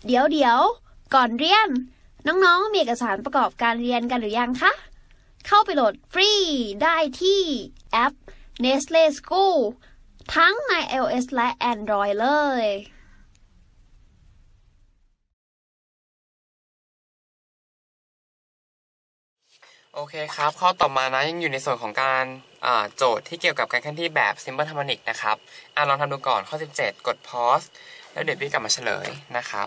เดี๋ยวก่อนเรียนน้องๆมีเอกสารประกอบการเรียนกันหรือยังคะเข้าไปโหลดฟรีได้ที่แอป Nestle School ทั้งใน iOS และ Android เลยโอเคครับข้อต่อมานะยังอยู่ในส่วนของการโจทย์ที่เกี่ยวกับการเคลื่อนที่แบบ Simple Harmonic นะครับลองทำดูก่อนข้อ17กด pause แล้วเดี๋ยวพี่กลับมาเฉลยนะครับ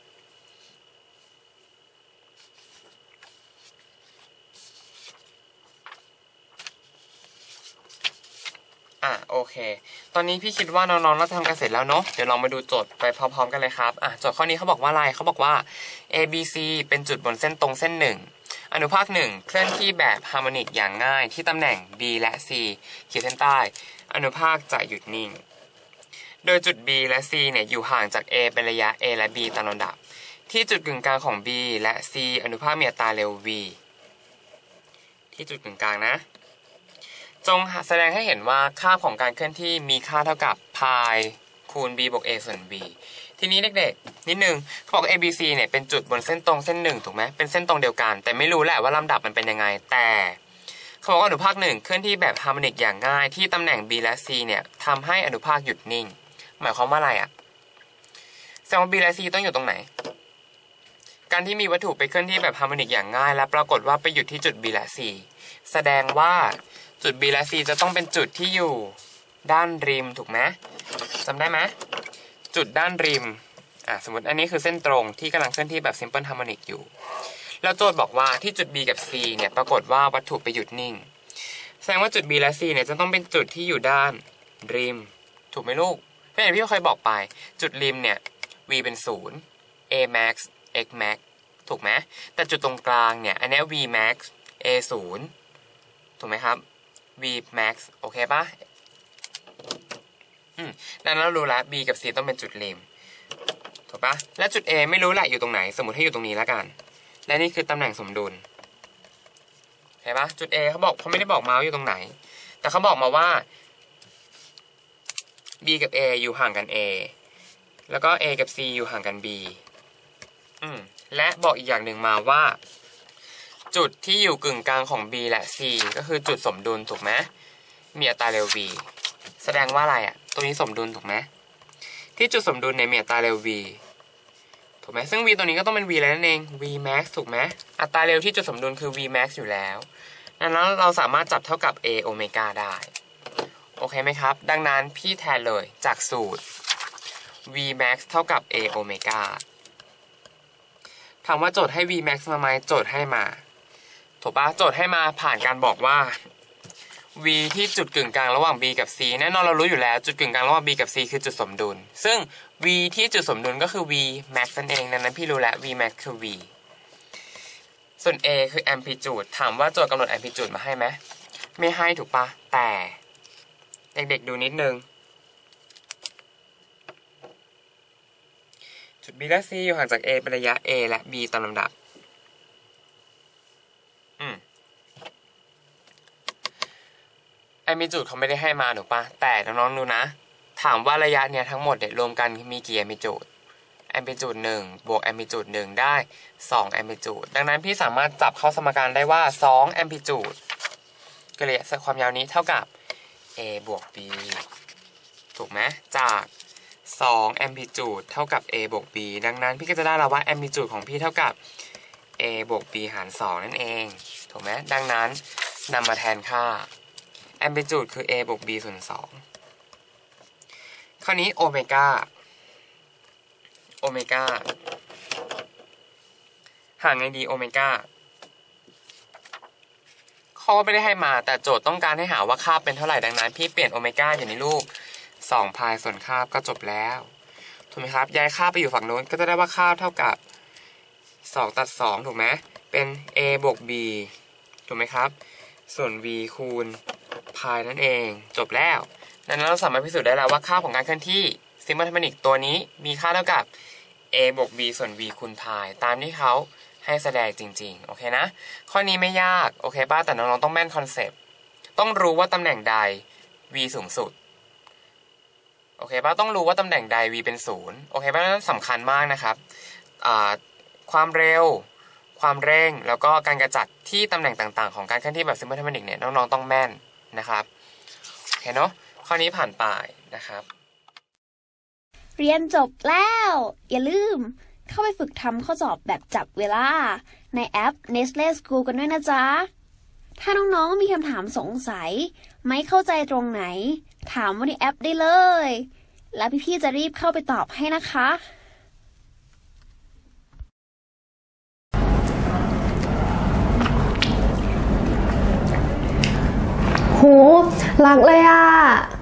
โอเคตอนนี้พี่คิดว่าน้องๆน่าจะทำกันเสร็จแล้วเนาะเดี๋ยวลองมาดูโจทย์ไปพร้อมๆกันเลยครับโจทย์ข้อนี้เขาบอกว่าอะไรเขาบอกว่า A B C เป็นจุดบนเส้นตรงเส้นหนึ่งอนุภาค1เคลื่อนที่แบบฮาร์โมนิกอย่างง่ายที่ตำแหน่ง B และ C ขีดเส้นใต้อนุภาคจะหยุดนิ่งโดยจุด B และ C เนี่ยอยู่ห่างจาก A เป็นระยะ A และ B ตามลำดับที่จุดกึ่งกลางของ B และ C อนุภาคมีอัตราเร็ว v ที่จุดกึ่งกลางนะจงแสดงให้เห็นว่าค่าของการเคลื่อนที่มีค่าเท่ากับ π คูณ b บวก a ส่วน b ทีนี้เด็กๆนิดนึงเขาบอก ABC เนี่ยเป็นจุดบนเส้นตรงเส้นหนึ่งถูกไหมเป็นเส้นตรงเดียวกันแต่ไม่รู้แหละว่าลำดับมันเป็นยังไงแต่เขาบอกว่าอนุภาค1เคลื่อนที่แบบฮาร์โมนิกอย่างง่ายที่ตำแหน่ง B และ C เนี่ยทำให้อนุภาคหยุดนิ่งหมายความว่าอะไรแสดงว่า B และ C ต้องอยู่ตรงไหนการที่มีวัตถุไปเคลื่อนที่แบบฮาร์โมนิกอย่างง่ายและปรากฏว่าไปหยุดที่จุด B และ C แสดงว่าจุด B และ C จะต้องเป็นจุดที่อยู่ด้านริมถูกไหมจำได้ไหมจุดด้านริมสมมติอันนี้คือเส้นตรงที่กำลังเคลื่อนที่แบบ Simple Harmonic อยู่แล้วโจทย์บอกว่าที่จุด B กับ C เนี่ยปรากฏว่าวัตถุไปหยุดนิ่งแสดงว่าจุด B และ C เนี่ยจะต้องเป็นจุดที่อยู่ด้านริมถูกไหมลูกเพราะอย่างที่พี่เคยบอกไปจุดริมเนี่ย v เป็น0 a max x max ถูกไหมแต่จุดตรงกลางเนี่ยอันนี้ v max a 0ถูกไหมครับ v max โอเคปะดังนั้นเรารู้แล้ว b กับ c ต้องเป็นจุดริมถูกปะและจุด a ไม่รู้แหละอยู่ตรงไหนสมมติให้อยู่ตรงนี้แล้วกันและนี่คือตำแหน่งสมดุลเห็นปะจุด a เขาบอกเขาไม่ได้บอกมาว่าอยู่ตรงไหนแต่เขาบอกมาว่า b กับ a อยู่ห่างกัน a แล้วก็ a กับ c อยู่ห่างกัน b และบอกอีกอย่างหนึ่งมาว่าจุดที่อยู่กึ่งกลางของ B และ C ก็คือจุดสมดุลถูกไหมมีอัตราเร็ว v แสดงว่าอะไรตัวนี้สมดุลถูกไหมที่จุดสมดุลเนี่ยมีอัตราเร็ว v ถูกไหมซึ่ง v ตัวนี้ก็ต้องเป็น v แล้วนั่นเอง v max ถูกไหมอัตราเร็วที่จุดสมดุลคือ v max อยู่แล้วดังนั้นเราสามารถจับเท่ากับ a โอเมก้าได้โอเคไหมครับดังนั้นพี่แทนเลยจากสูตร v max เท่ากับ a โอเมก้าถามว่าโจทย์ให้ v max มาไหมโจทย์ให้มาถูกปะโจทย์ให้มาผ่านการบอกว่า v ที่จุดกึ่งกลางระหว่าง b กับ c แน่นอนเรารู้อยู่แล้วจุดกึ่งกลางระหว่าง b กับ c คือจุดสมดุลซึ่ง v ที่จุดสมดุลก็คือ v max นั่นเองดังนั้นพี่รู้แล้ว v max คือ v ส่วน a คือ amplitude ถามว่าโจทย์กำหนด amplitude มาให้ไหมไม่ให้ถูกปะแต่เด็กๆดูนิดนึงจุด b และ c อยู่ห่างจาก a เป็นระยะ a และ b ตามลำดับแอมพลิจูดเขาไม่ได้ให้มาถูกปะแต่น้องๆดูนะถามว่าระยะเนี่ยทั้งหมดเนี่ยรวมกันมีกี่แอมพลิจูดแอมพลิจูด1บวกแอมพลิจูด1ได้2แอมพลิจูดดังนั้นพี่สามารถจับเข้าสมการได้ว่า2แอมพลิจูดก็เลยความยาวนี้เท่ากับ a บวก b ถูกไหมจาก2แอมพลิจูดเท่ากับ a บวก b ดังนั้นพี่ก็จะได้แล้วว่าแอมพลิจูดของพี่เท่ากับ a บวก b หาร2นั่นเองถูกไหมดังนั้นนำมาแทนค่าแอมพลิจูดคือ a บวก b ส่วน2คราวนี้โอเมก้าห่างไงดีโอเมก้าข้อไม่ได้ให้มาแต่โจทย์ต้องการให้หาว่าคาบเป็นเท่าไหร่ดังนั้นพี่เปลี่ยนโอเมก้าอยู่ในรูป2 พายส่วนคาบก็จบแล้วถูกไหมครับย้ายคาบไปอยู่ฝั่งโน้นก็จะได้ว่าคาบเท่ากับ2ตัด2ถูกไหมเป็น a บวก b ถูกไหมครับส่วน v คูณพายนั่นเองจบแล้วดังนั้นเราสามารถพิสูจน์ได้แล้วว่าค่าของการเคลื่อนที่ Simple Harmonic ตัวนี้มีค่าเท่ากับ a บวก b ส่วน v คูณพายตามที่เขาให้แสดงจริงๆโอเคนะข้อนี้ไม่ยากโอเคป้าแต่น้องๆต้องแม่นคอนเซปต์ต้องรู้ว่าตำแหน่งใด v สูงสุดโอเคป้าต้องรู้ว่าตำแหน่งใด v เป็น0โอเคป้านั้นสำคัญมากนะครับความเร็วความเร่งแล้วก็การกระจัดที่ตำแหน่งต่างๆของการเคลื่อนที่แบบ Simple Harmonic เนี่ยน้องๆต้องแม่นนะครับโอเคเนาะข้อนี้ผ่านไปนะครับเรียนจบแล้วอย่าลืมเข้าไปฝึกทำข้อสอบแบบจับเวลาในแอป Nestle School กันด้วยนะจ๊ะถ้าน้องๆมีคำถามสงสัยไม่เข้าใจตรงไหนถามว่าในแอปได้เลยแล้วพี่ๆจะรีบเข้าไปตอบให้นะคะโหรักเลยอ่ะ